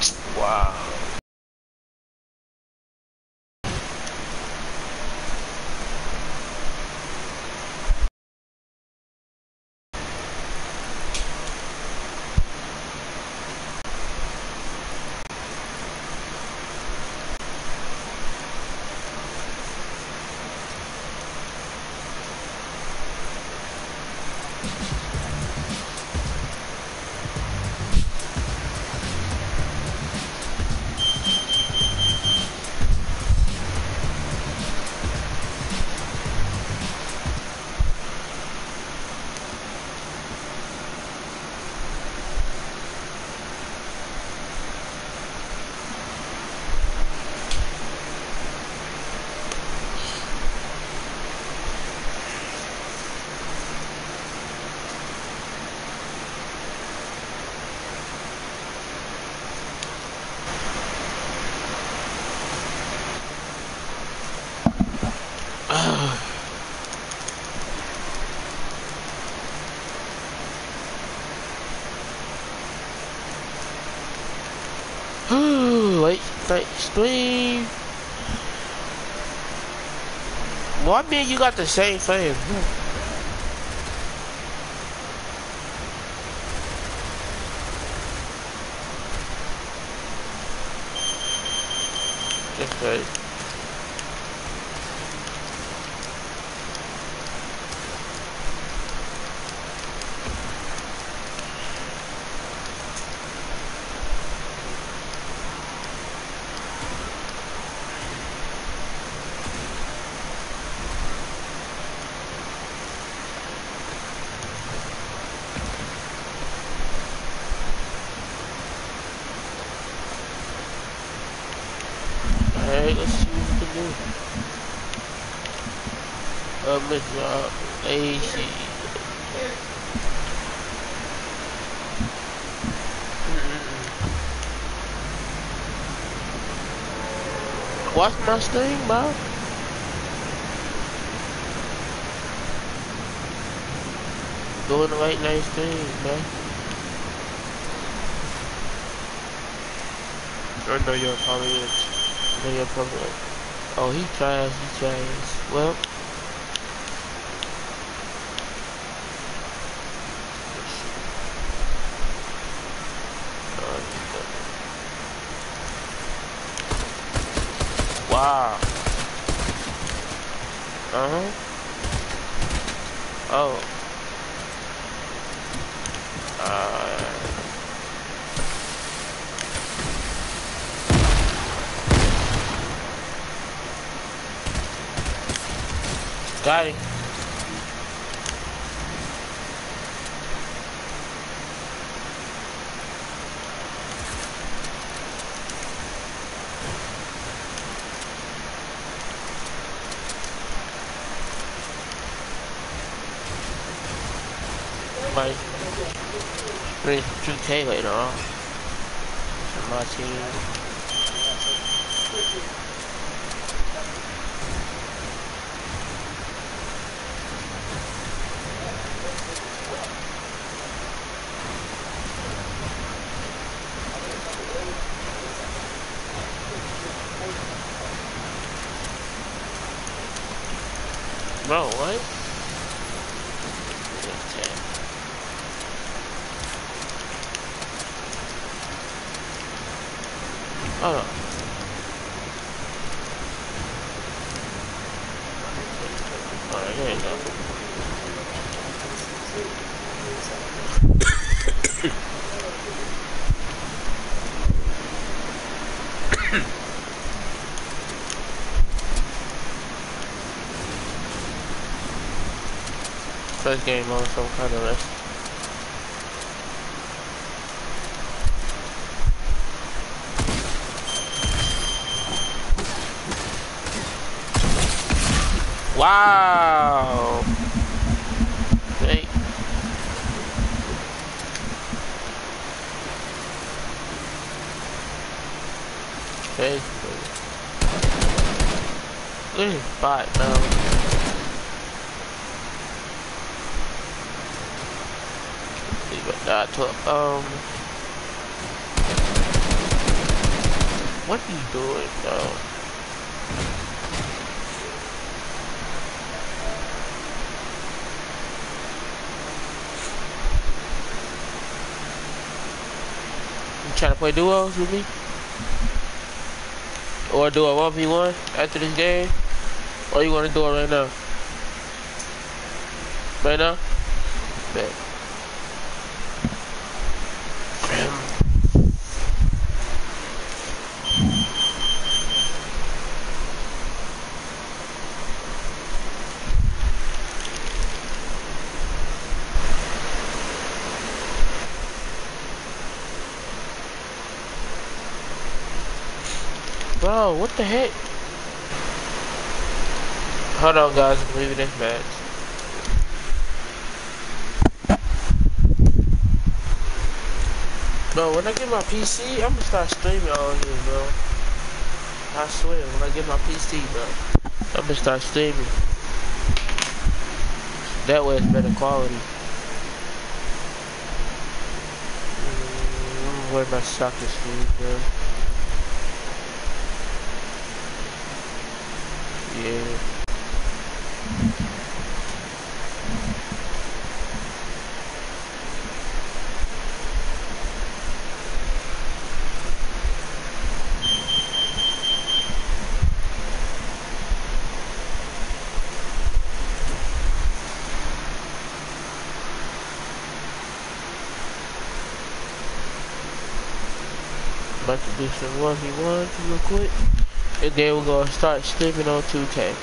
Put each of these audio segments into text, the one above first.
Wow. Wait, night stream. Well, I mean, you got the same thing. Okay. Alright, let's see what we can do. Miss lazy. What's my thing, bro? Doing the right nice thing, man. I know you're probably is. I know you're probably like, oh, he tries. Well, wow. Uh-huh. Oh. Got him. Bye. 2K later on. My team. Bro, what? Oh. Alright, here you go. First game on some kind of rest. Wow. Hey. Okay. Look at his spot now. Leave it that to What are you doing, bro? You trying to play duos with me? Or do a 1v1 after this game? Or you want to do it right now? Right now? Bet. Bro, what the heck? Hold on, guys. I'm leaving this match. Bro, when I get my PC, I'm gonna start streaming on here, bro. I swear, when I get my PC, bro, I'm gonna start streaming. That way it's better quality. Wear my soccer shoes, bro. Yeah. About to do some 1v1 real quick. And then we're gonna start streaming on 2K.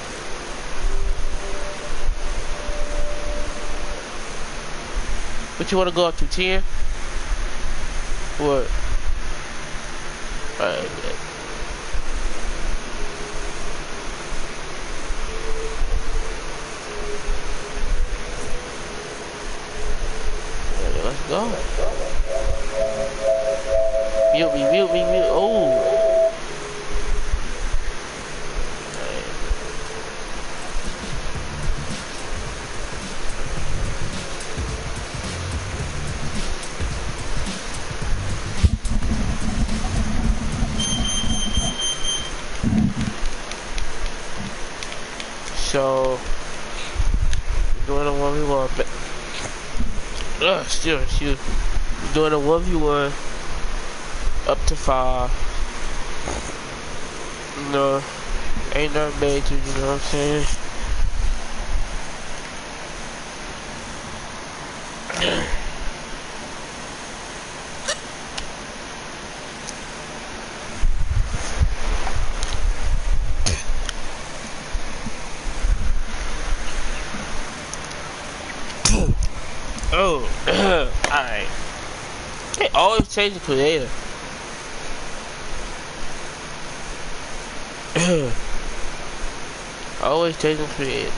But you wanna go up to 10? What? Alright, man. Yeah, let's go. Mute me, mute me, mute. Oh. So, doing a 1v1, but still, excuse me. Doing a 1v1 up to 5. No, ain't nothing major, you know what I'm saying? Oh, alright. They always change the creator. Always change the creator.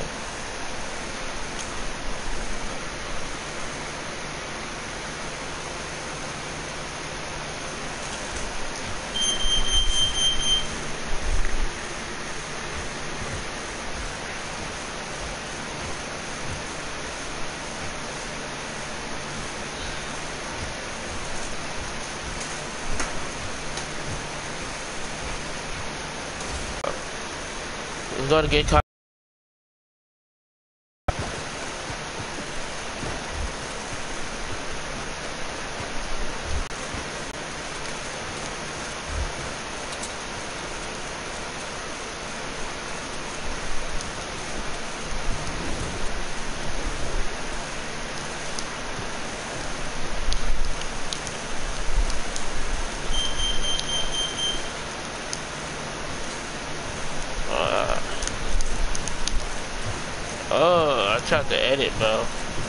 I'm gonna get caught. Oh, I tried to edit, bro.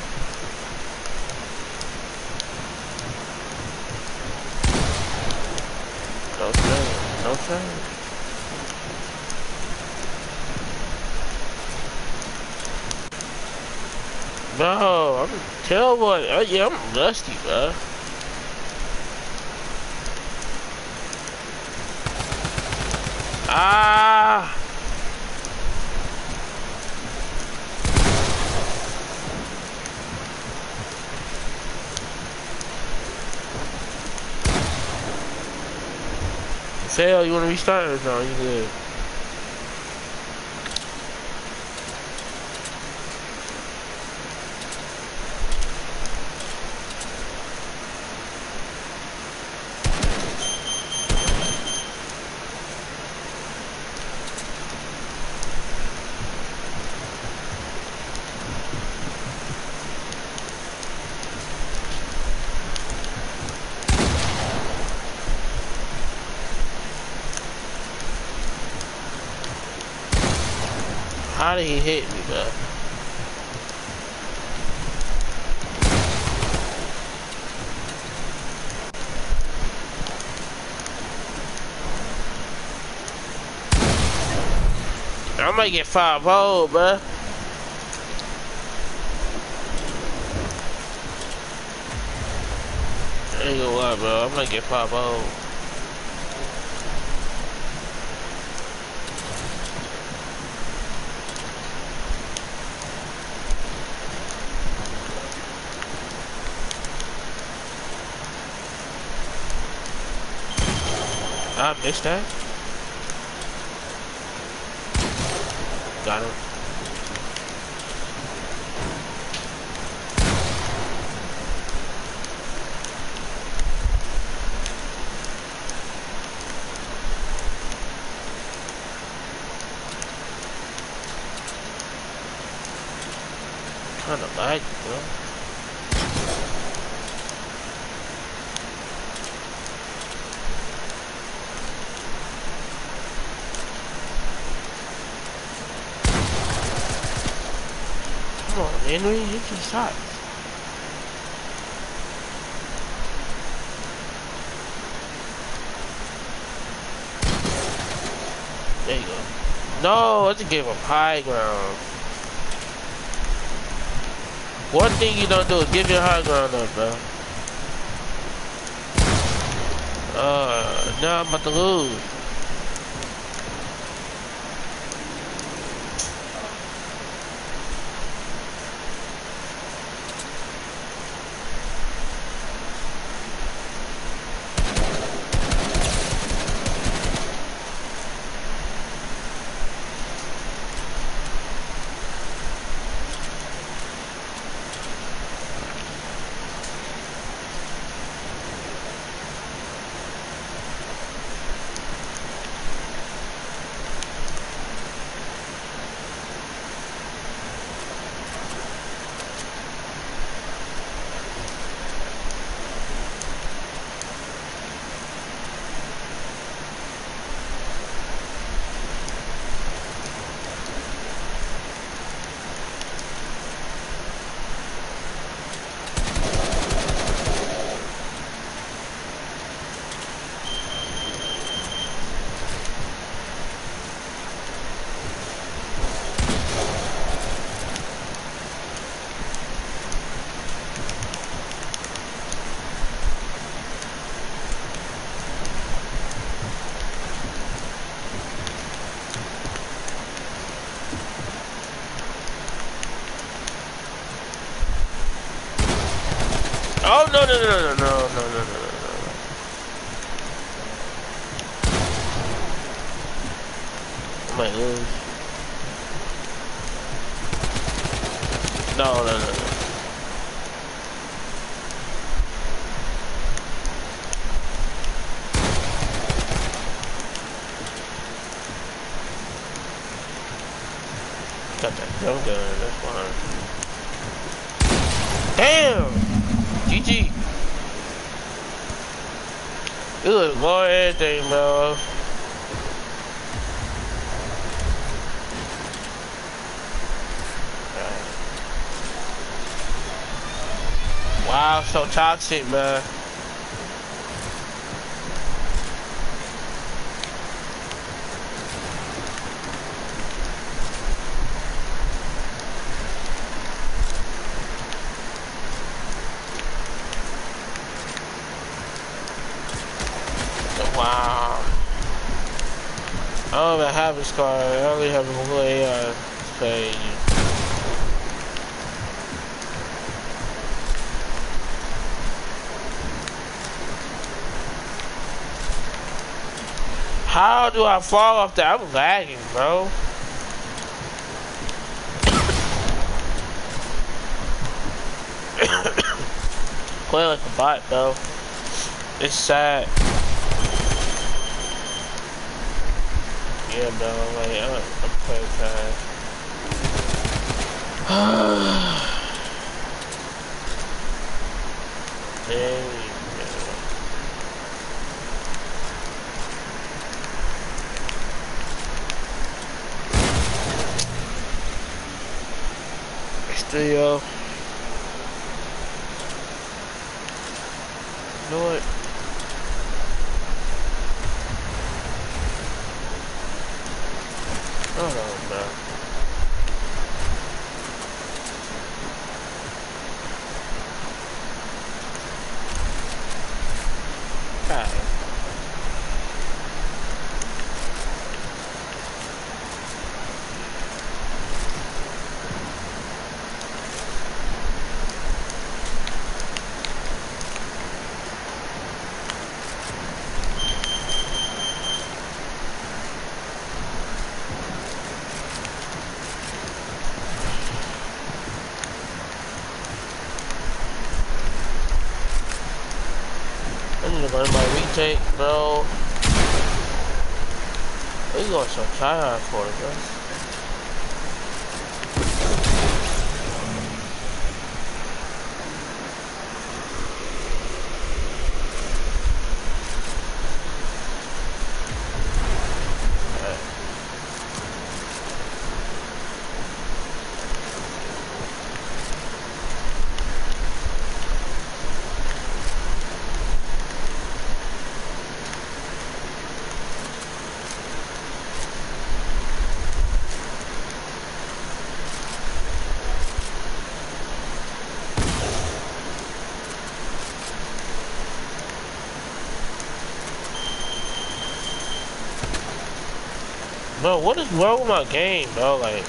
No shame, no shame. Bro, I'm terrible. Yeah, I'm rusty, bro. Ah. Fail, you wanna restart or no? You good? How did he hit me, bro? I might get 5-0, bro. I ain't gonna lie, bro. I might get 5-0. I missed that. Got him. Kinda like, bro. Come on, Henry, hit your shot. There you go. No, I just gave him high ground. One thing you don't do is give your high ground up, bro. Now I'm about to lose. Oh no no no no no no no no no no. I might lose. No no no no. Got that jump gun, that's fine. Damn! GG. It was more everything, bro. Wow, so toxic, man. Wow. I don't even have his card. I only have a little AI page. How do I fall off that? I'm lagging, bro. Play like a bot, bro. It's sad. Yeah, bro. Like, I'm playing fast. There we go. Studio. You know what? Hold on, bro. Alright. I need to learn my retake, bro. We going so try hard for it, bro. Bro, what is wrong with my game, bro? Like,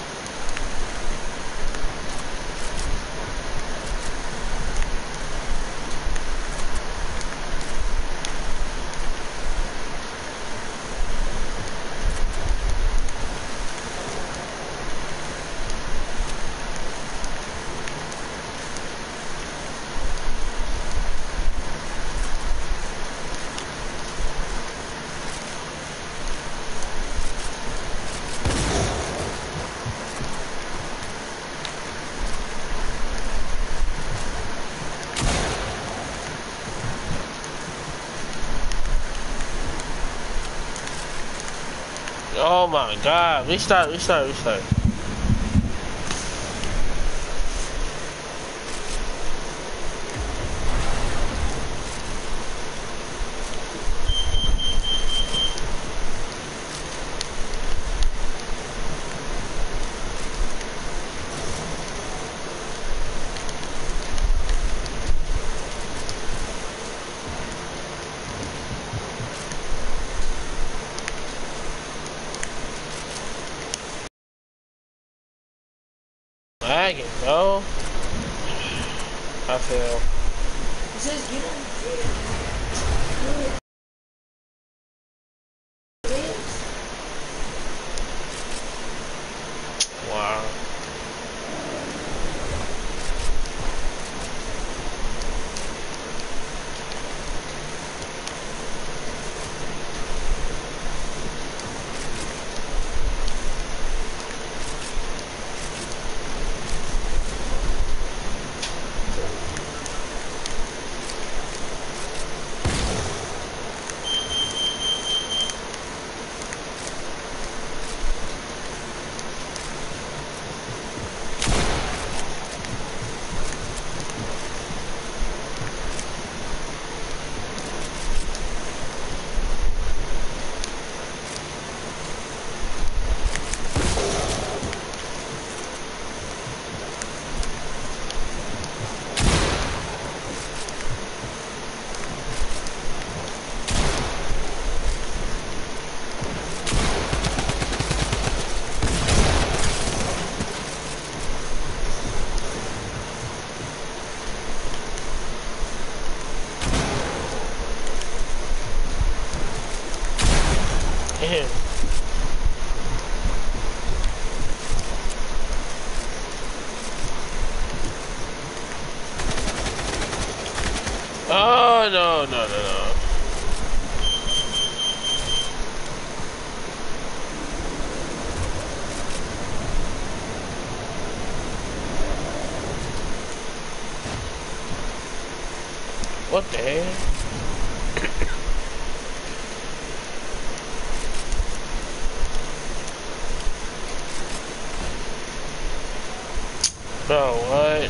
oh my god. Restart. Lagging, bro. I fail. It says get on Wow. Yeah. Oh, no, no, no, no. What the hell? Bro, what?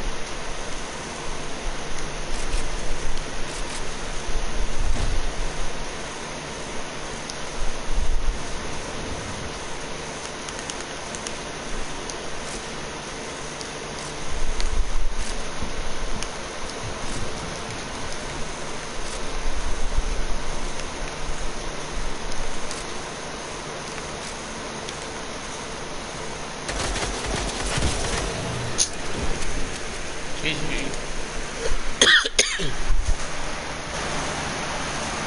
GG.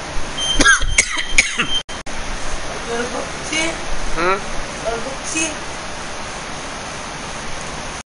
Go to book 10. Huh? Go to book 10.